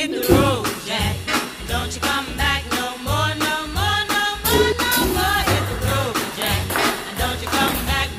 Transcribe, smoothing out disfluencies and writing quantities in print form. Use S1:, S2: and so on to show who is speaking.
S1: hit the road, Jack. Don't you come back no